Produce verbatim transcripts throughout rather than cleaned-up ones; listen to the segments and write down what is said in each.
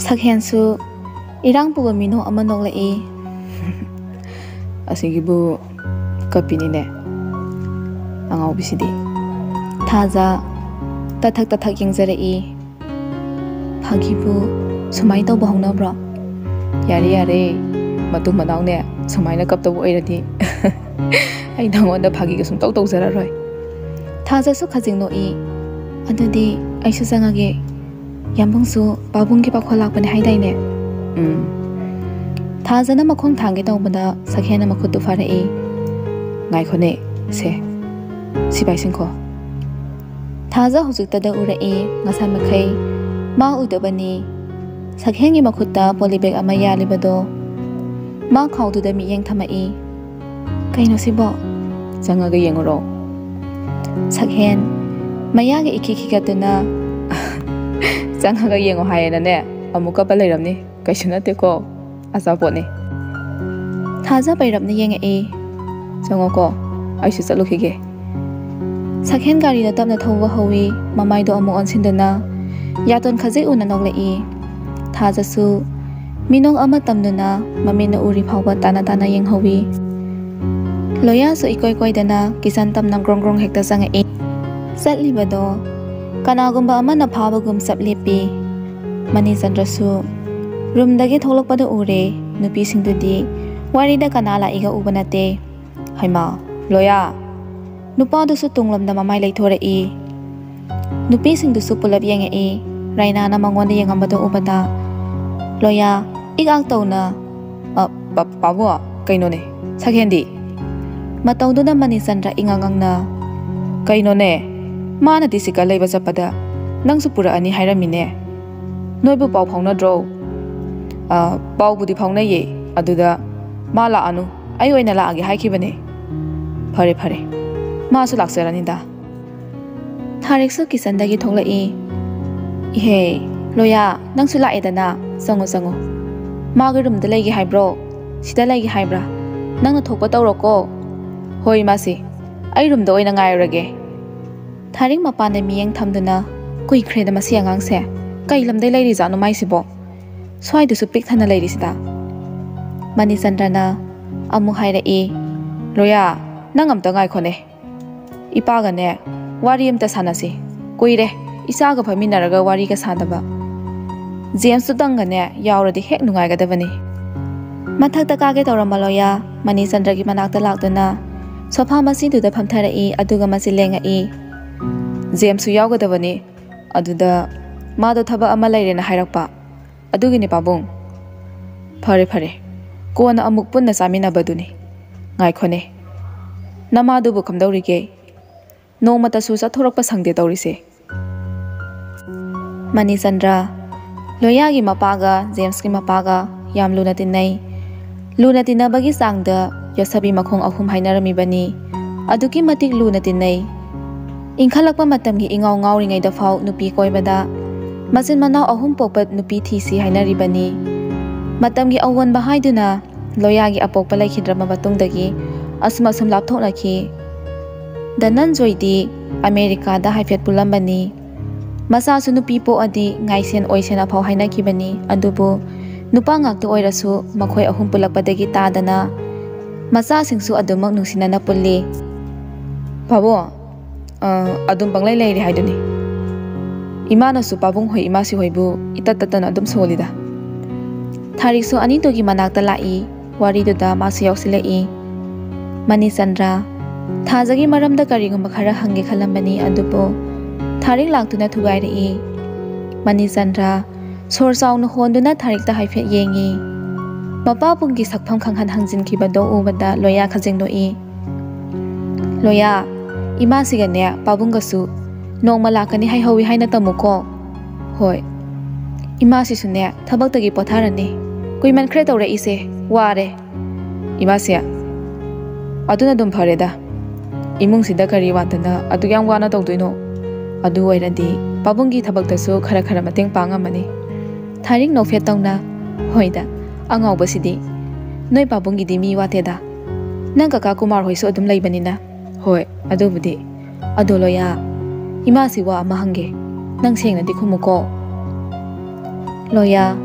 Sakhensu irang puba mino ama noklai asigibu kapinine angau bisidi thaza tathak tathak yengzarai phagibu sumai to bahongna bro yare yare matu manau ne sumaina kap to oiradi ai nangonda phagi ga sum tau tau zara roi thaza su khajing no i adudi aisu jangage yambungsu babungki pakholak bane haidai ne um thaza na makhong thange tawbada sakhena makhutu farai ngai khone se sibai singko thaza hujukta da urai ngasai makhai ma udabani sakhengi makhutta polybag ama yalibado ma khawdu da mi yeng thamai kaino sibo jangaga yengoro sakhen mayage ikiki gatuna jangaga yengo hayena ne amuka pa leiramni kaisuna te ko asa pone thaza bairamni yenge e jangoko aisu chalukhige sakhen gari da tamna thawwa hawi mamai do amu onsindana yaton khaje una noglai thaza su minong ama tamduna mamina uri phawba tana tana yeng hawi loya su ikoi koi dana kisan tamnang grong grong hekta sanga e satli bado kanagumba ama na phawagum saplepi mani sandrasu room dagi tholok pada ure nupi singdudi wari da kanala iga ubanate haima loya nupa du su tunglam da mamai leithore e nupi singdu su pulap yenge e raina na mangonda yengambado ubada loya igak tawna a pabu kaino ne sakhendi matawdu da mani sandra ingangang na kaino ne mana disika leiba chapada nangsu pura ani hairamine noibu pau phawna dro a pau budi phawna ye aduda mala anu ai oina la age haikibane phare phare ma su laksarani da thareksu kisandagi tholai ihe loya nangsu la edana sango sango maga room da leigi haibro sida leigi haibra nangna thokpa tawroko hoi masi ai room da oina ngairage tharing mapane miyeng thamduna kui khreda masi angang se kai lamdai leiri janu mai sibo swai du su pik thana leiri sida mani sandrana amu haira e loya nangam ta ngai khone ipa ga ne wari am ta sanasi koire isa ga phaminaraga wari ga sadaba james tudang ga ne yauradi hek nungai ga dabani mathak ta ka ge tawrama loya mani sandra gi manak ta lakduna sofa masi du da phamthara e aduga masi lenga e james su yaw ga dabani aduda ma do thaba ama leirena hairakpa adugi ni pabung phare phare kona amuk punna samina baduni ngai khone nama du bu khamdauri ke no mata su sa thorak pa sangde tawrise mani sandra loya gi mapaga james gi mapaga yam luna tinai luna tinabagi sangda yasabi makhong ahum hainarami bani aduki matik luna tinai ingkhalakpa matamgi ingaw ngawringai da faw nupi koibada masin manau ahum popat nupi thisi hainari bani matamgi awan bahaiduna loya gi apokpa laikhidrama batungdagi asma sum lapthoknaki danan joidi america da haifet pulambani masa su nupi po adi ngaisen oisena phau hainaki bani adubu nupa ngak to oirasu makhoi ahum pulakpadagi tadana masa singsu adumak nungsinana pulli babo adum banglai leiri haiduni imana su pabung hoi imasi hoibu itatatana adum solida thariksu ani togi manakta lai wari duda masu yausilai mani sandra thazagi maramda karigumba khara hange khalambani adubu tharik laktuna thugairi mani sandra sor sauna honduna tharikta haifet yengi mapa punggi sakpham khanghan hangjin kibado ubada loya khajingno e loya ima sigane pabunga su nongma lakani hai hawi haina tamuko hoi ima si sune thabak tagi potharani kuiman khre tawre ise ware ima sia aduna dum phareda imung sida kari watana adu yang wana tawduino adu oiradi pabungi thabak tasu khara khara mateng pangamani tharing no fe tawna hoida angau basidi noi pabungi di mi wateda nang kaka kumar hoiso adum leibanina hoi adubudi adoloya imasi wa mahange nang sengna di khumuko loya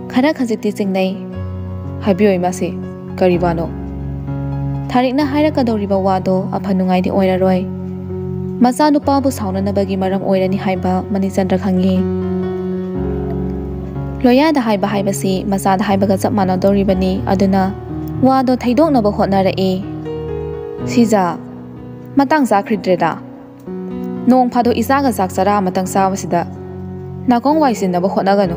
Khara khajikti chingnai. Haibio imasi karibano. Tharikna hairakadoriba wado aphanungai di oiraroi. Macha nupa bu saunanabagi maram oirani haiba Manichandra khangi. Loya da haiba haibasi macha da haibaga chap manadoribani aduna wado thaidoknaba hotnarae. Sija matang zakhridreda. Nong phado isaga zakchara matang sawasida nakong waisinaba hotnagano.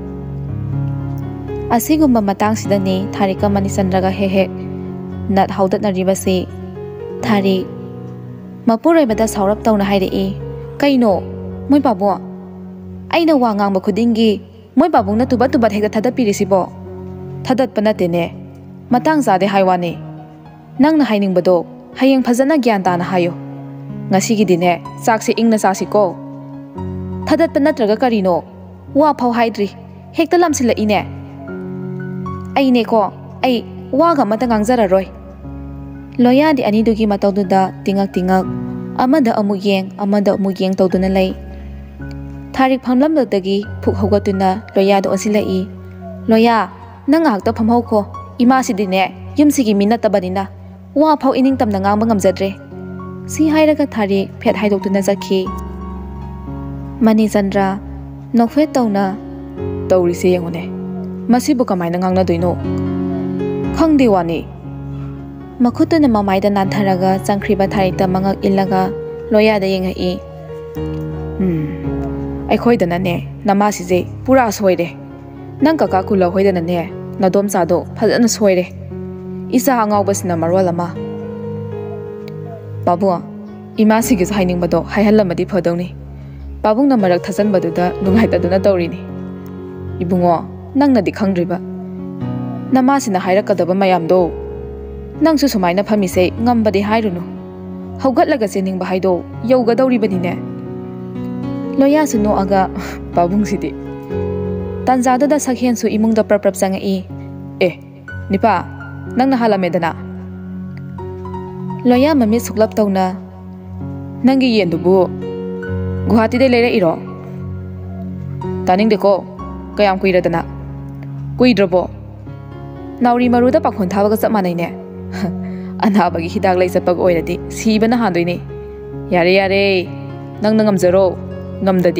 Asigumba matang sidani Tharika Manichandraga hehe nat haudatnaribasi. Tharik Mapuroibada saurap tawna hairei. Kaino moi pabo aina wa ngangba khudingi moi babungna tuba tuba hekta thada pirisibo. Thadat panatene matang zade haiwani. Nangna hainingbado hayeng phajana gyan tana hayo. Ngasigi dine chakse ingna chasiko. Thadat panatraga karino wa phau haidri hekta lamsila ine. Aine ko ai waga mata ngangjara-roi. Loya di ani dugi matawduda tingak tingak amada amuk yeng amada amuk yeng tawduna lay. Tharik phamlamdagi phuk hogatuna loya do asilai. Loya nang ngakta phamhau ko ima sidine yumsigi minattabanina wa phau ining tamna ngangba ngamjadre. Si hairaga Tharik phet haidoktuna jakhi. Manichandra nokfet tawna tawrise yengone. Masibu kamaina ngangna doino. Khangde wani. Makhutuna mamaida nantharaga changkhriba Tharikta mangak illaga loya da yengai. Hmm. Aikhoidana ne namasije pura soire. Nang kaka kula hoidana ne nadom chado phajana soire. Isa angawbasina marwalama. Babu ima sige hainingbado haihallamadi phadawni. Babungna marak thajanbaduda nunghaitaduna tawrini. Ibungo nangnadi khangdriba. Namasina hairakadaba mayamdo. Nangsu sumaina phamise ngambadi hairunu. Haugatlaga cheningba haido yaugadawribadine. Loya su no aga babung sidi. Tanjado da sakhen su imungda praprap changai. Eh nipa nangna halamedana. Loya mami suklap tawna nangi yendubu Guwahati de leire iro. Taningdeko kayam kuiradana. Kuidrabo. Nauri maruda pakhon thabaga chap manaine. Anabagi hidak lai chapag oiradi sibana handoine. Yare yare nangna ngamjaro ngamdadi.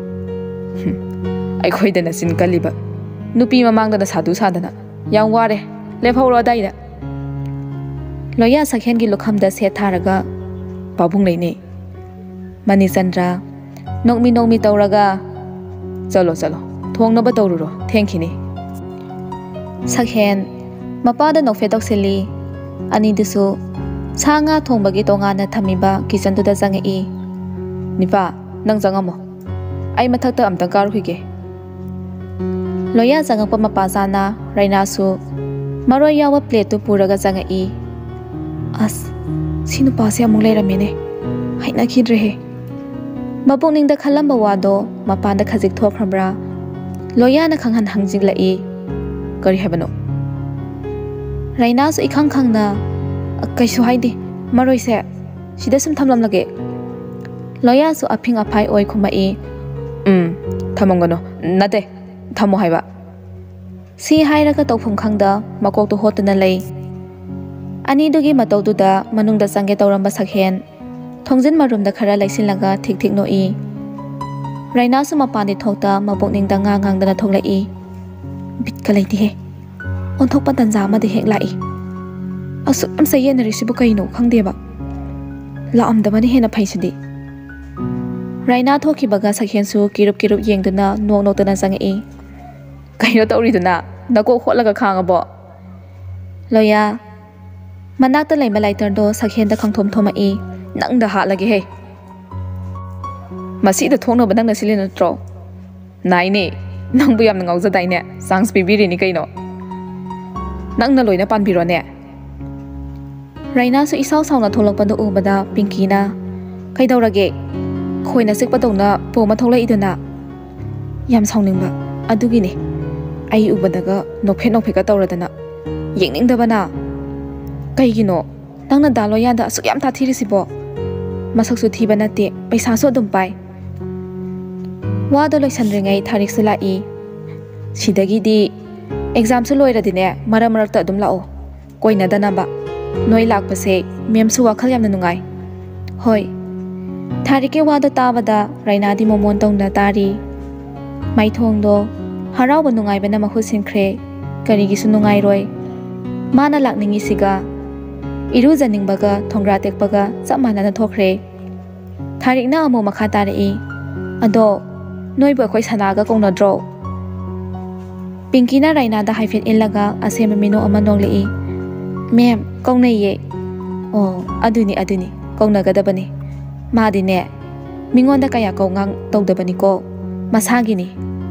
Ai khoidana sin kaliba. Nupi mamangda sadu sadana. Yang ware lephawro daida. Loya sakhen gi lokhamda se tharaga babung leine. Manichandra nokmi nokmi tawraga chalo chalo thongnaba tawruro thankini. Sakhen mapada nokfetok sili ani dusu sanga thongbagi tongana thamiba kitchen duda jangai. Nipa nang jangamo. Ai mathakta amtang karu hige. Loya jangapa mapasana raina su maroi yawa plate tu puraga jangai. As sinu pase amung leiramene. Haina khidrehe. Mapungning da khalamba wado mapanda khajik thokhrabra. Loya na khanghan hangjinglai. Kari habano. Raina su ikhang khangna kaisu haidi maroi se sida sum thamlam lage. Loya su aphing aphai oi khumai. Um thamongano nate thamo haiba. Si hairaga tawphum khangda makok to hotna lei. Ani dugi matawduda manungda changge tawramba sakhen thongjin marumda khara laisinlaga thik thik noi. Raina su mapani thokta mabokning da nga ngangdana thoklai. Bitka leiti he. Onthokpa tanja ma de hek lai. Asu am sayen risibu kaino khangdeba. La amdamani hena phaisidi. Raina thoki baga sakhen su kirup kirup yengduna nok nok tana jangai. Kaino tawriduna nako khotlaga khangabo. Loya manakta laima lighter do sakhen da khangthom thomai. Nang da halage he. Masi da thongna banang na silin natro. Nai ne nang bu yam ngauja dai ne sangs bibiri ni kaino. Nang na loina panbiro ne. Raina su isaw sawna tholokpa do ubada Pinky na kaidawrage khoina sikpa tawna poma tholai iduna. Yam sawningba adugi ne. Ai ubadaga nokphe nokphe ka tawradana. Yengningdabana. Kaigino nangna daloya da asuk yam thathirisibo. Masaksu thiba nate paisa so dum pai. Wado loisanrengai Tharik su lai. ꯁꯤꯗꯒꯤꯗꯤ ꯑꯦꯛꯖꯥꯝꯁꯨ ꯂꯣꯏꯔꯗꯤꯅꯦ ꯃꯔꯛ ꯃꯔꯛꯇ ꯑꯗꯨꯝ ꯂꯥꯛꯑꯣ ꯀꯣꯏꯅꯗꯅꯕ ꯅꯣꯏ ꯂꯥꯛꯄꯁꯦ ꯃꯦꯝꯁꯨ ꯋꯥꯈꯜ ꯌꯥꯝꯅ ꯅꯨꯡꯉꯥꯏ ꯍꯣꯏ ꯊꯥꯔꯤꯛꯀꯤ ꯋꯥꯗꯣ ꯇꯥꯕꯗ ꯔꯩꯅꯥꯗꯤ ꯃꯣꯃꯣꯟ ꯇꯧꯅ ꯇꯥꯔꯤ ꯃꯥꯏꯊꯣꯡꯗꯣ ꯍꯔꯥꯎꯕ ꯅꯨꯡꯉꯥꯏꯕꯅ ꯃꯍꯨꯠ ꯁꯤꯟꯈ꯭ꯔꯦ ꯀꯔꯤꯒꯤꯁꯨ ꯅꯨꯡꯉꯥꯏꯔꯣꯏ ꯃꯥꯅ ꯂꯥꯛꯅꯤꯡꯉꯤꯁꯤꯒ ꯏꯔꯨꯖꯅꯤꯡꯕꯒ ꯊꯣꯡꯒ꯭ꯔꯥ ꯇꯦꯛꯄꯒ ꯆꯞ ꯃꯥꯟꯅꯅ ꯊꯣꯛꯈ꯭ꯔꯦ ꯊꯥꯔꯤꯛꯅ ꯑꯃꯨꯛ ꯃꯈꯥ ꯇꯥꯔꯛꯏ ꯑꯗꯣ ꯅꯣꯏꯕꯨ ꯑꯩꯈꯣꯏ ꯁꯅꯥꯒ ꯀꯧꯅꯗ꯭ꯔꯣ ꯄꯤꯡꯀꯤꯅ ꯔꯩꯅꯥꯗ ꯍꯥꯏꯐꯦꯠ ꯏꯜꯂꯒ ꯑꯁꯦꯡꯕ ꯃꯤꯅꯣꯛ ꯑꯃ ꯅꯣꯛꯂꯛꯏ ꯃꯦꯝ ꯀꯧꯅꯩꯌꯦ ꯑꯣ ꯑꯗꯨꯅꯤ ꯑꯗꯨꯅꯤ ꯀꯧꯅꯒꯗꯕꯅꯤ ꯃꯥꯗꯤꯅꯦ ꯃꯤꯉꯣꯟꯗ ꯀꯌꯥ ꯀꯧꯉꯥꯡ ꯇꯧꯗꯕꯅꯤꯀꯣ ꯃꯁꯥꯒꯤꯅꯤ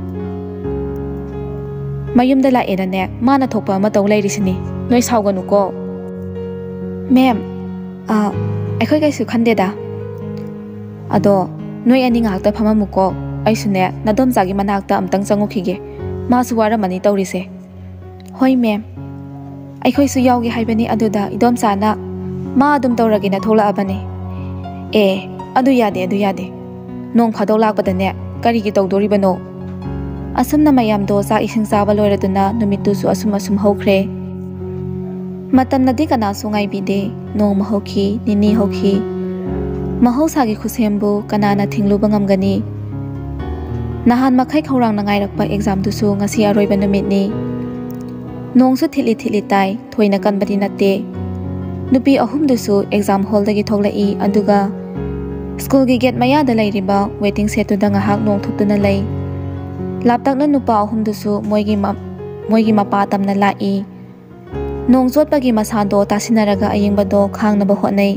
ꯃꯌꯨꯝꯗ ꯂꯥꯛꯑꯦꯅꯅꯦ ꯃꯥꯅ ꯊꯣꯛꯄ ꯑꯃ ꯇꯧ ꯂꯩꯔꯤꯁꯤꯅꯤ ꯅꯣꯏ ꯁꯥꯎꯒꯅꯨꯀꯣ ꯃꯦꯝ ꯑꯥ ꯑꯩꯈꯣꯏ ꯀꯩꯁꯨ ꯈꯟꯗꯦꯗ ꯑꯗꯣ ꯅꯣꯏ ꯑꯅꯤ ꯉꯥꯏꯍꯥꯛꯇ ꯐꯝꯃꯝꯃꯨꯀꯣ ꯑꯩꯁꯨꯅꯦ ꯅꯗꯣꯝꯆꯥꯒꯤ ꯃꯅꯥꯛꯇ ꯑꯝꯇꯪ ꯆꯪꯉꯨꯈꯤꯒꯦ ꯃꯥꯁꯨ ꯋꯥꯔꯝꯃꯅꯤ ꯇꯧꯔꯤꯁꯦ ꯍꯣꯏ ꯃꯦꯝ ꯑꯩꯈꯣꯏꯁꯨ ꯌꯥꯎꯒꯦ ꯍꯥꯏꯕꯅꯤ ꯑꯗꯨꯗ ꯏꯗꯣꯝꯆꯥꯅ ꯃꯥ ꯑꯗꯨꯝ ꯇꯧꯔꯒꯦꯅ ꯊꯣꯛꯂꯛꯑꯕꯅꯤ ꯑꯦ ꯑꯗꯨ ꯌꯥꯗꯦ ꯑꯗꯨ ꯌꯥꯗꯦ ꯅꯣꯡ ꯐꯥꯗꯣꯛ ꯂꯥꯛꯄꯗꯅꯦ ꯀꯔꯤꯒꯤ ꯇꯧꯗꯣꯔꯤꯕꯅꯣ ꯑꯁꯨꯝꯅ ꯃꯌꯥꯝꯗꯣ ꯆꯥꯛ ꯏꯁꯤꯡ ꯆꯥꯕ ꯂꯣꯏꯔꯗꯨꯅ ꯅꯨꯃꯤꯠꯇꯨꯁꯨ ꯑꯁꯨꯝ ꯑꯁꯨꯝ ꯍꯧꯈ꯭ꯔꯦ ꯃꯇꯝꯅꯗꯤ ꯀꯅꯥꯁꯨ ꯉꯥꯏꯕꯤꯗꯦ ꯅꯣꯡꯃ ꯍꯧꯈꯤ ꯅꯤꯅꯤ ꯍꯧꯈꯤ ꯃꯍꯧꯁꯥꯒꯤ ꯈꯨꯠꯁꯦꯝꯕꯨ ꯀꯅꯥꯅ ꯊꯤꯡꯂꯨꯕ ꯉꯝꯒꯅꯤ ꯅꯍꯥꯟ ꯃꯈꯩ ꯈꯧꯔꯥꯡꯅ ꯉꯥꯏꯔꯛꯄ ꯑꯦꯛꯖꯥꯝꯗꯨꯁꯨ ꯉꯁꯤ ꯑꯔꯣꯏꯕ ꯅꯨꯃꯤꯠꯅꯤ ꯅꯣꯡꯁꯨ ꯊꯤꯠꯂꯤ ꯊꯤꯠꯂꯤ ꯇꯥꯏ ꯊꯣꯏꯅ ꯀꯟꯕꯗꯤ ꯅꯠꯇꯦ ꯅꯨꯄꯤ ꯑꯍꯨꯝꯗꯨꯁꯨ ꯑꯦꯛꯖꯥꯝ ꯍꯣꯜꯗꯒꯤ ꯊꯣꯛꯂꯛꯏ ꯑꯗꯨꯒ ꯁ꯭ꯀꯨꯜꯒꯤ ꯒꯦꯠ ꯃꯌꯥꯗ ꯂꯩꯔꯤꯕ ꯋꯦꯇꯤꯡ ꯁꯦꯠꯇꯨꯗ ꯉꯥꯏꯍꯥꯛ ꯅꯣꯡ ꯊꯨꯞꯇꯨꯅ ꯂꯩ ꯂꯥꯞꯇꯛꯅ ꯅꯨꯄꯥ ꯑꯍꯨꯝꯗꯨꯁꯨ ꯃꯣꯏꯒꯤ ꯃꯣꯏꯒꯤ ꯃꯄꯥ ꯇꯝꯅ ꯂꯥꯛꯏ ꯅꯣꯡ ꯆꯣꯠꯄꯒꯤ ꯃꯁꯥꯗꯣ ꯇꯥꯁꯤꯟꯅꯔꯒ ꯑꯌꯤꯡꯕꯗꯣ ꯈꯥꯡꯅꯕ ꯍꯣꯠꯅꯩ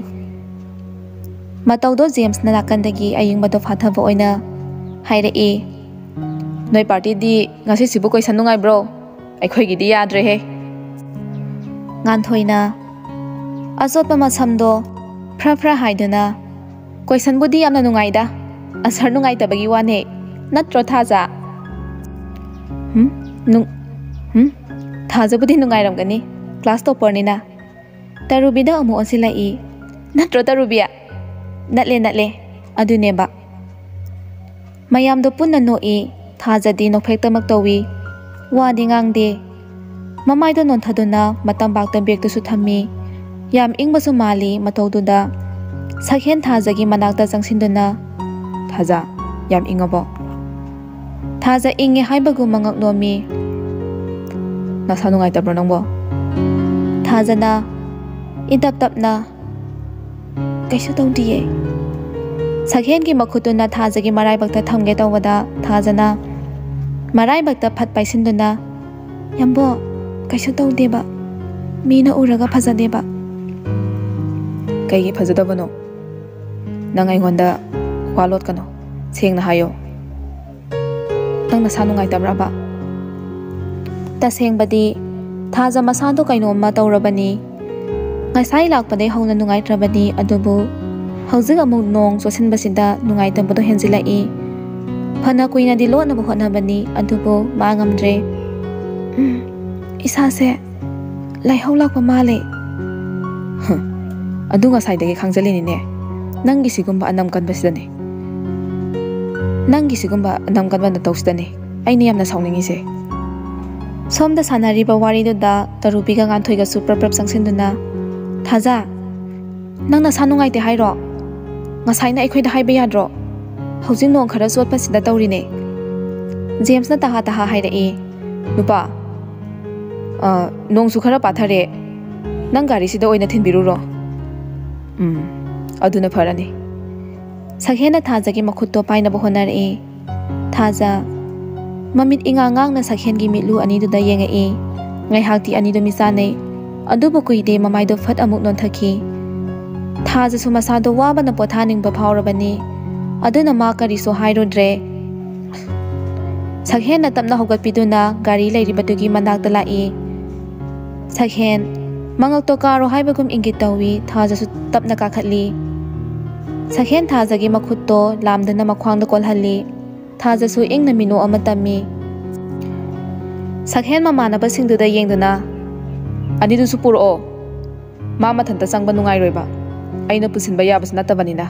ꯃꯇꯧꯗꯣ ꯖꯦꯝꯁꯅ ꯅꯥꯀꯟꯗꯒꯤ ꯑꯌꯤꯡꯕꯗꯣ ꯐꯥꯊꯕ ꯑꯣꯏꯅ ꯍꯥꯏꯔꯛꯏ ꯅꯣꯏ ꯄꯥꯔꯇꯤꯗꯤ ꯉꯁꯤꯁꯤꯕꯨ ꯀꯣꯏꯁꯟ ꯅꯨꯡꯉꯥꯏꯕ꯭ꯔꯣ ꯑꯩꯈꯣꯏꯒꯤꯗꯤ ꯌꯥꯗ꯭ꯔꯦꯍꯦ ꯉꯥꯟꯊꯣꯏꯅ ꯑꯆꯣꯠꯄ ꯃꯁꯝꯗꯣ ꯐ꯭ꯔ ꯐ꯭ꯔ ꯍꯥꯏꯗꯨꯅ ꯀꯣꯏꯁꯟꯕꯨꯗꯤ ꯌꯥꯝꯅ ꯅꯨꯡꯉꯥꯏꯗ ꯑꯟꯁꯔ ꯅꯨꯡꯉꯥꯏꯇꯕꯒꯤ ꯋꯥꯅꯦ ꯅꯠꯇ꯭ꯔꯣ ꯊꯥꯖ ꯍꯨꯝ ꯅꯨꯡ ꯍꯨꯝ ꯊꯥꯖꯕꯨꯗꯤ ꯅꯨꯡꯉꯥꯏꯔꯝꯒꯅꯤ ꯀ꯭ꯂꯥꯁ ꯇꯣꯞꯄꯔꯅꯤꯅ ꯇꯔꯨꯕꯤꯗ ꯑꯃꯨꯛ ꯑꯣꯟꯁꯤꯜꯂꯛꯏ ꯅꯠꯇ꯭ꯔꯣ ꯇꯔꯨꯕꯤ ꯅꯠꯂꯦ ꯅꯠꯂꯦ ꯑꯗꯨꯅꯦꯕ ꯃꯌꯥꯝꯗꯣ ꯄꯨꯟꯅ ꯅꯣꯛꯏ ꯊꯥꯖꯗꯤ ꯅꯣꯛꯐꯦꯛꯇꯃꯛ ꯇꯧꯏ ꯋꯥꯗꯤ ꯉꯥꯡꯗꯦ ꯃꯃꯥꯏꯗꯣ ꯅꯣꯟꯊꯗꯨꯅ ꯃꯇꯝꯕꯥꯛꯇ ꯕꯦꯒꯇꯨꯁꯨ ꯊꯝꯃꯤ ꯌꯥꯝ ꯏꯪꯕꯁꯨ ꯃꯥꯜꯂꯤ ꯃꯇꯧꯗꯨꯗ ꯁꯛꯍꯦꯟ ꯊꯥꯖꯒꯤ ꯃꯅꯥꯛꯇ ꯆꯪꯁꯤꯟꯗꯨꯅ ꯊꯥꯖ ꯌꯥꯝ ꯏꯪꯉꯕꯣ ꯊꯥꯖ ꯏꯪꯉꯦ ꯍꯥꯏꯕꯒꯨꯝ ꯃꯉꯛ ꯅꯣꯝꯃꯤ ꯅꯁꯥ ꯅꯨꯡꯉꯥꯏꯇꯕ꯭ꯔꯣ ꯅꯪꯕꯣ ꯊꯥꯖꯅ ꯏꯇꯞ ꯇꯞꯅ ꯀꯩꯁꯨ ꯇꯧꯗꯤꯌꯦ ꯁꯛꯍꯦꯟꯒꯤ ꯃꯈꯨꯠꯇꯨꯅ ꯊꯥꯖꯒꯤ ꯃꯔꯥꯏꯕꯛꯇ ꯊꯝꯒꯦ ꯇꯧꯕꯗ ꯊꯥꯖꯅ ꯃꯔꯥꯏꯕꯛꯇ ꯐꯠ ꯄꯥꯏꯁꯤꯟꯗꯨꯅ ꯌꯥꯝꯕꯣ ꯀꯩꯁꯨ ꯇꯧꯗꯦꯕ ꯃꯤꯅ ꯎꯔꯒ ꯐꯖꯗꯦꯕ ꯀꯩꯒꯤ ꯐꯖꯗꯕꯅꯣ ꯅꯪ ꯑꯩꯉꯣꯟꯗ ꯋꯥ ꯂꯣꯠꯀꯅꯣ ꯁꯦꯡꯅ ꯍꯥꯏꯌꯣ ꯅꯪ ꯅꯁꯥ ꯅꯨꯡꯉꯥꯏꯇꯕ꯭ꯔꯕ ꯇꯁꯦꯡꯕꯗꯤ ꯊꯥꯖ ꯃꯁꯥꯗꯣ ꯀꯩꯅꯣꯝꯃ ꯇꯧꯔꯕꯅꯤ ꯉꯁꯥꯏ ꯂꯥꯛꯄꯗꯩ ꯍꯧꯅ ꯅꯨꯡꯉꯥꯏꯇ꯭ꯔꯕꯅꯤ ꯑꯗꯨꯕꯨ ꯍꯧꯖꯤꯛ ꯑꯃꯨꯛ ꯅꯣꯡ ꯆꯣꯠꯁꯤꯟꯕꯁꯤꯗ ꯅꯨꯡꯉꯥꯏꯇꯕꯗꯣ ꯍꯦꯟꯖꯤꯜꯂꯛꯏ ꯐꯅ ꯀꯨꯏꯅꯗꯤ ꯂꯣꯠꯅꯕ ꯍꯣꯠꯅꯕꯅꯤ ꯑꯗꯨꯕꯨ ꯃꯥ ꯉꯝꯗ꯭ꯔꯦ ꯏꯁꯥꯁꯦ ꯂꯥꯏꯍꯧ ꯂꯥꯛꯄ ꯃꯥꯜꯂꯦ ꯑꯗꯨ ꯉꯁꯥꯏꯗꯒꯤ ꯈꯪꯖꯜꯂꯤꯅꯤꯅꯦ ꯅꯪꯒꯤ ꯁꯤꯒꯨꯝꯕ ꯑꯅꯝ ꯀꯟꯕꯁꯤꯗꯅꯦ ꯅꯪꯒꯤ ꯁꯤꯒꯨꯝꯕ ꯑꯅꯝ ꯀꯟꯕ ꯅꯇꯧꯁꯤꯗꯅꯦ ꯑꯩꯅ ꯌꯥꯝꯅ ꯁꯥꯎꯅꯤꯡꯉꯤꯁꯦ ꯁꯣꯝꯗ ꯁꯥꯟꯅꯔꯤꯕ ꯋꯥꯔꯤꯗꯨꯗ ꯇꯔꯨꯕꯤꯒ ꯉꯥꯟꯊꯣꯏꯒꯁꯨ ꯄ꯭ꯔꯞ ꯄ꯭ꯔꯞ ꯆꯪꯁꯤꯟꯗꯨꯅ ꯊꯥꯖ ꯅꯪ ꯅꯁꯥ ꯅꯨꯡꯉꯥꯏꯇꯦ ꯍꯥꯏꯔꯣ ꯉꯁꯥꯏꯅ ꯑꯩꯈꯣꯏꯗ ꯍꯥꯏꯕ ꯌꯥꯗ꯭ꯔꯣ ꯍꯧꯖꯤꯛ ꯅꯣꯡ ꯈꯔ ꯆꯣꯠꯄꯁꯤꯗ ꯇꯧꯔꯤꯅꯦ ꯖꯦꯝꯁꯅ ꯇꯍꯥ ꯇꯍꯥ ꯍꯥꯏꯔꯛꯏ ꯅꯨꯄꯥ ꯅꯣꯡꯁꯨ ꯈꯔ ꯄꯥꯊꯔꯦ ꯅꯪ ꯒꯥꯔꯤꯁꯤꯗ ꯑꯣꯏꯅ ꯊꯤꯟꯕꯤꯔꯨꯔꯣ ꯎꯝ ꯑꯗꯨꯅ ꯐꯔꯅꯤ ꯁꯛꯍꯦꯟꯅ ꯊꯥꯖꯒꯤ ꯃꯈꯨꯠꯇꯣ ꯄꯥꯏꯅꯕ ꯍꯣꯠꯅꯔꯛꯏ ꯊꯥꯖ ꯃꯃꯤꯠ ꯏꯉꯥꯡ ꯉꯥꯡꯅ ꯁꯛꯍꯦꯟꯒꯤ ꯃꯤꯠꯂꯨ ꯑꯅꯤꯗꯨꯗ ꯌꯦꯡꯉꯛꯏ ꯉꯥꯏꯍꯥꯛꯇꯤ ꯑꯅꯤꯗꯨ ꯃꯤꯆꯥꯅꯩ ꯑꯗꯨꯕꯨ ꯀꯨꯏꯗꯦ ꯃꯃꯥꯏꯗꯣ ꯐꯠ ꯑꯃꯨꯛ ꯅꯣꯟꯊꯈꯤ ꯊꯥꯖꯁꯨ ꯃꯁꯥꯗꯣ ꯋꯥꯕꯅ ꯄꯣꯊꯥꯅꯤꯡꯕ ꯐꯥꯎꯔꯕꯅꯤ ꯑꯗꯨꯅ ꯃꯥ ꯀꯔꯤꯁꯨ ꯍꯥꯏꯔꯨꯗ꯭ꯔꯦ ꯁꯛꯍꯦꯟꯅ ꯇꯞꯅ ꯍꯧꯒꯠꯄꯤꯗꯨꯅ ꯒꯥꯔꯤ ꯂꯩꯔꯤꯕꯗꯨꯒꯤ ꯃꯅꯥꯛꯇ ꯂꯥꯛꯏ ꯁꯛꯍꯦꯟ ꯃꯉꯛꯇꯣ ꯀꯥꯔꯣ ꯍꯥꯏꯕꯒꯨꯝ ꯏꯪꯒꯤꯠ ꯇꯧꯏ ꯊꯥꯖꯁꯨ ꯇꯞꯅ ꯀꯥꯈꯠꯂꯤ ꯁꯛꯍꯦꯟ ꯊꯥꯖꯒꯤ ꯃꯈꯨꯠꯇꯣ ꯂꯥꯝꯗꯨꯅ ꯃꯈ꯭ꯋꯥꯡꯗ ꯀꯣꯜꯍꯜꯂꯤ ꯊꯥꯖꯁꯨ ꯏꯪꯅ ꯃꯤꯅꯣꯛ ꯑꯃ ꯇꯝꯃꯤ ꯁꯛꯍꯦꯟ ꯃꯃꯥꯟꯅꯕꯁꯤꯡꯗꯨꯗ ꯌꯦꯡꯗꯨꯅ ꯑꯅꯤꯗꯨꯁꯨ ꯄꯨꯔꯛꯑꯣ ꯃꯥ ꯃꯊꯟꯇ ꯆꯪꯕ ꯅꯨꯡꯉꯥꯏꯔꯣꯏꯕ ꯑꯩꯅ ꯄꯨꯁꯤꯟꯕ ꯌꯥꯕꯁꯨ ꯅꯠꯇꯕꯅꯤꯅ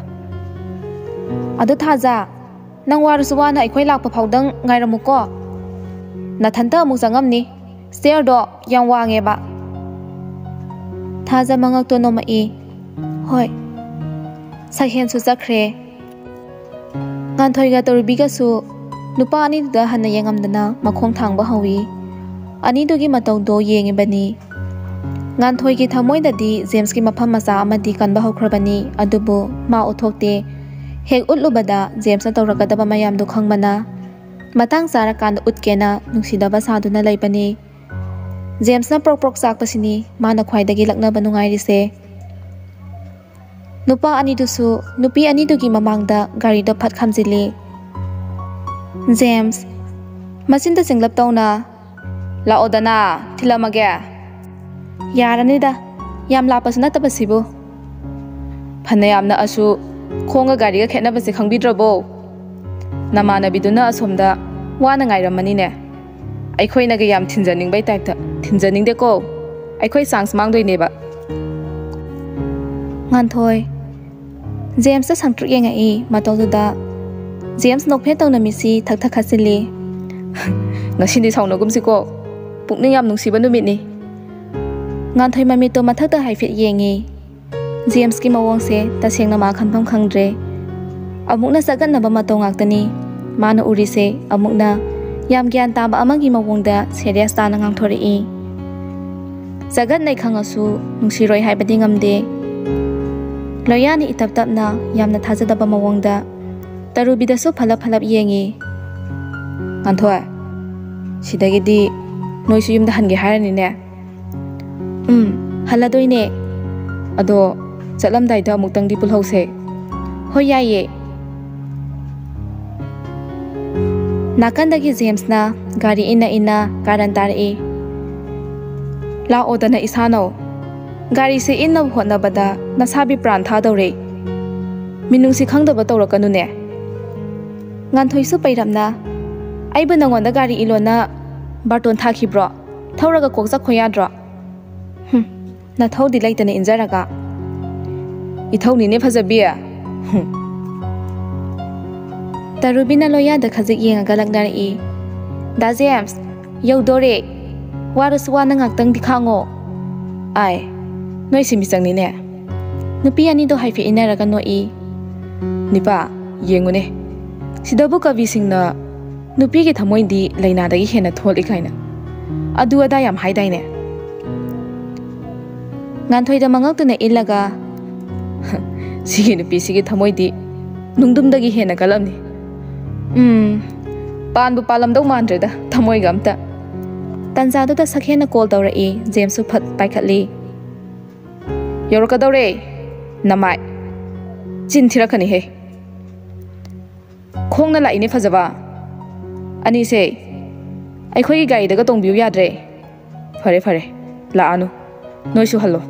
ꯑꯗꯨ ꯊꯥꯖ ꯅꯪ ꯋꯥꯔꯁꯨ ꯋꯥꯅ ꯑꯩꯈꯣꯏ ꯂꯥꯛꯄ ꯐꯥꯎꯗꯪ ꯉꯥꯏꯔꯝꯃꯨꯀꯣ nathanta amuk changamni stair do yang wange ba thaja mangak to no mai hoi sakhen su chakre ngan thoi ga tor biga su nupa ani da hanna yengam dana makhong thang ba hawi ani do gi matau do yenge bani ngan thoi gi thamoi da di James ki mapham macha amadi kan ba hokhrabani adubu ma uthokte hek utlu bada James na tawraka da ba mayam do khangmana matang sara kan utkena nungsida ba saduna laibani James na prok prok sak pasini mana khwai da gi lakna ba nungai ri se nupa ani du su nupi ani du gi mamang da gari do phat khamjili James masin da singlap tawna la odana thilamage yarani da yam la pasna ta basibu phane yamna asu khonga gari ga khena basi khangbidrabo namana biduna asomda wana ngairamani ne aikhoi na ga yam thinjaning bai type ta thinjaning de ko aikhoi sangs mangdoi ne ba ngan thoi James sa sangtru yenga i matau da James nok phe tawna misi thak thak khasili ngasindi sauna gumsi ko pukning yam nungsiba numit ni ngan thoi mami to mathak ta haifet yengi James ki mawong se ta sengna ma khanpham khangdre amukna sagan na ba matau ngaktani mana uri se amukna yam gyan ta ba amagi mawong da serious ta na ngang thori i sagan nai khangasu nungsiroi haibadi ngamde loyani itap tap na yamna thajada ba mawong da tarubi da so phalap phalap yengi ngan thoi sidagi di noi su yum da hange hairani ne um haladoi ne ado chalam dai da muktang di pul hause hoi yaye nakandagi James na gari ina ina karan tar e la odana isano gari se inna hotna bada nasabi pran tha dore minung si khangda ba tawrakanu ne ngan thoi su pairamna aiba nangonda gari ilona barton tha khibro thauraga kokja khoyadro hm na thodi laitane injaraga ithawni ne phajabiya hm tarubina loya da khajik yenga galaknar e da James yaudore waruswa na ngaktang dikhango ai noi simi changni ne nupi ani do haifi inaraga no e nipa yengune sidabu kabi singna nupi ki thamoi di laina dagi hena tholi kaina adu ada yam haidai ne ngan thoi da mangak tu ne ilaga sigi nupi sigi thamoi di nungdum dagi hena kalamni um pan bu palam dau mandre da thamoi gamta tanza do da sakhena call dawra e James su phat paikhatli yorka dawre namai chin thirakhani he khongna lai ne phajaba ani se ai khoi gai daga tongbiu yadre phare phare la anu noi su hallo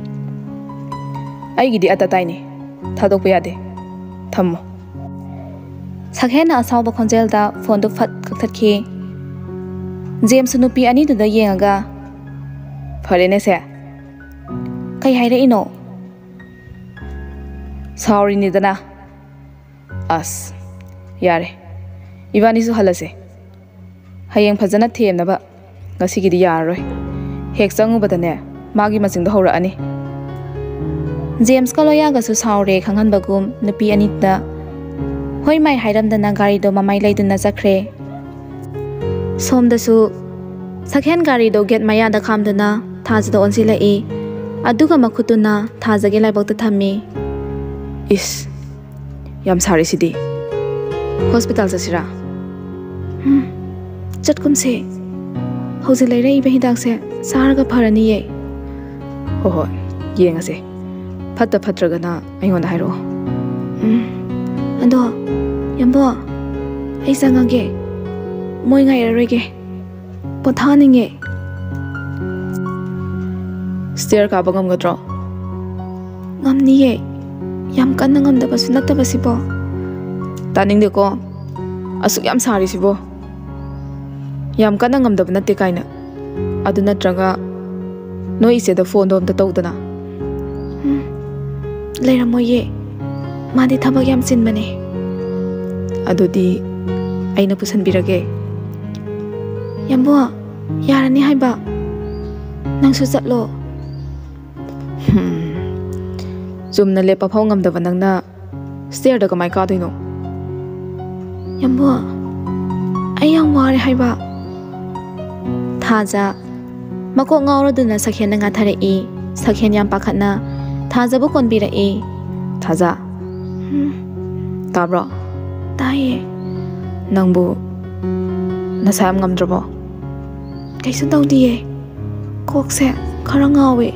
ai gidi atatai ne thadok pa yade thammo sakhena asawba khonjel da phone do phat kaktat khi James nupi ani du da yenga phare ne se kai haire ino sorry ni dana as yare ibani su halase hayeng phajana them na ba ngasi gi di yaroi hek changu badane magi masing da hora ani James kaloya ga su saure khanghan bagum nupi ani da hoi mai hairam dana gari do mamai laiduna jakre som da su sakhen gari do get maya da kham dana thaj da onsi la e aduga makhutuna thajage laibak ta thammi is yam sari sidi hospital jasira hm chatkum se hauji leire ibe hidak se sarga pharani ye ho ho yenga se phatta phatraga na aingon da hairo hm ando yambo ai sangage moi ngai roige pothaninge stair ka bagam gadro ngamni ye yam kanna ngam da basu natta basibo taning de ko asuk yam sari sibo yam kanna ngam da natte kaina adu natraga noi ise da phone dom da tawdana hm leira moye madi thabak yam sin bane adudi aina pusan birage ꯌꯥꯝꯕꯨ ꯌꯥꯔꯅꯤ ꯍꯥꯏꯕ ꯅꯪꯁꯨ ꯆꯠꯂꯣ ꯆꯨꯝꯅ ꯂꯦꯞꯄ ꯐꯥꯎ ꯉꯝꯗꯕ ꯅꯪꯅ ꯁ꯭ꯇꯦꯌꯔꯗ ꯀꯃꯥꯏ ꯀꯥꯗꯣꯏꯅꯣ ꯌꯥꯝꯕꯨ ꯑꯩ ꯌꯥꯝ ꯋꯥꯔꯦ ꯍꯥꯏꯕ ꯊꯥꯖ ꯃꯀꯣꯛ ꯉꯥꯎꯔꯗꯨꯅ ꯁꯛꯍꯦꯟꯅ ꯉꯥꯊꯔꯛꯏ ꯁꯛꯍꯦꯟ ꯌꯥꯝ ꯄꯥꯈꯠꯅ ꯊꯥꯖꯕꯨ ꯀꯣꯟꯕꯤꯔꯛꯏ ꯊꯥꯖ ꯇꯥꯕ꯭ꯔꯣ ꯇꯥꯏꯌꯦ ꯅꯪꯕꯨ ꯅꯁꯥ ꯌꯥꯝ ꯉꯝꯗ꯭ꯔꯕꯣ ꯀꯩꯁꯨ ꯇꯧꯗꯤꯌꯦ ꯀꯣꯛꯁꯦ ꯈꯔ ꯉꯥꯎꯋꯦ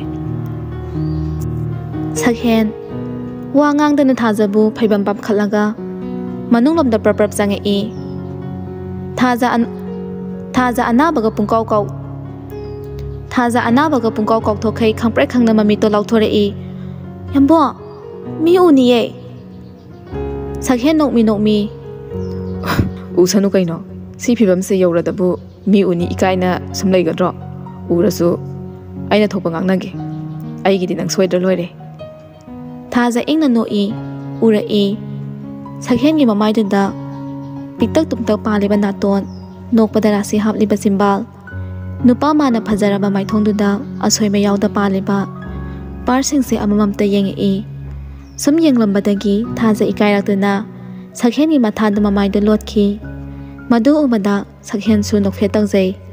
ꯁꯛꯍꯦꯟ ꯋꯥ ꯉꯥꯡꯗꯅ ꯊꯥꯖꯕꯨ ꯐꯩꯕꯝ ꯄꯥꯞꯈꯠꯂꯒ ꯃꯅꯨꯡꯂꯣꯝꯗ ꯄ꯭ꯔꯞ ꯄ꯭ꯔꯞ ꯆꯪꯉꯛꯏ ꯊꯥꯖ ꯊꯥꯖ ꯑꯅꯥꯕꯒ ꯄꯨꯡꯀꯥꯎ ꯀꯥꯎ ꯊꯥꯖ ꯑꯅꯥꯕꯒ ꯄꯨꯡꯀꯥꯎ ꯀꯥꯎꯊꯣꯛꯈꯩ ꯈꯪꯄ꯭ꯔꯦꯛ ꯈꯪꯅ ꯃꯃꯤꯠꯇꯣ ꯂꯥꯎꯊꯣꯔꯛꯏ ꯌꯥꯝꯕꯨ ꯃꯤ ꯎꯅꯤꯌꯦ ꯁꯛꯍꯦꯟ ꯅꯣꯛꯃꯤ ꯅꯣꯛꯃꯤ ꯎꯁꯅꯨ ꯀꯩꯅꯣ ꯁꯤ ꯐꯤꯕꯝꯁꯦ ꯌꯧꯔꯗꯕꯨ ꯃꯤ ꯎꯅꯤ ꯏꯀꯥꯏꯅ ꯁꯨꯝ ꯂꯩꯒꯗ꯭ꯔꯣ ꯎꯔꯁꯨ ꯑꯩꯅ ꯊꯣꯛꯄ ꯉꯥꯡꯅꯒꯦ ꯑꯩꯒꯤꯗꯤ ꯅꯪ ꯁꯣꯏꯗ꯭ꯔ ꯂꯣꯏꯔꯦ ꯊꯥꯖ ꯏꯪꯅ ꯅꯣꯛꯏ ꯎꯔꯛꯏ ꯁꯛꯍꯦꯟꯒꯤ ꯃꯃꯥꯏꯗꯨꯗ ꯄꯤꯛꯇꯛ ꯇꯨꯝꯇꯛ ꯄꯥꯜꯂꯤꯕ ꯅꯥꯇꯣꯟ ꯅꯣꯛꯄꯗ ꯔꯥꯁꯤ ꯍꯥꯞꯂꯤꯕ ꯆꯤꯝꯕꯥꯜ ꯅꯨꯄꯥ ꯃꯥꯅ ꯐꯖꯔꯕ ꯃꯥꯏꯊꯣꯡꯗꯨꯗ ꯑꯁꯣꯏꯕ ꯌꯥꯎꯗ ꯄꯥꯜꯂꯤꯕ ꯄꯥꯔꯁꯤꯡꯁꯦ ꯑꯃꯃꯝꯇ ꯌꯦꯡꯉꯛꯏ ꯁꯨꯝ ꯌꯦꯡꯂꯝꯕꯗꯒꯤ ꯊꯥꯖ ꯏꯀꯥꯏꯔꯛꯇꯨꯅ ꯁꯛꯍꯦꯟꯒꯤ ꯃꯊꯥꯗ ꯃꯃꯥꯏꯗ ꯂꯣꯠꯈꯤ ꯃꯗꯨ ꯎꯕꯗ ꯁꯛꯍꯦꯟꯁꯨ ꯅꯣꯛꯐꯦꯠ ꯇꯧꯖꯩ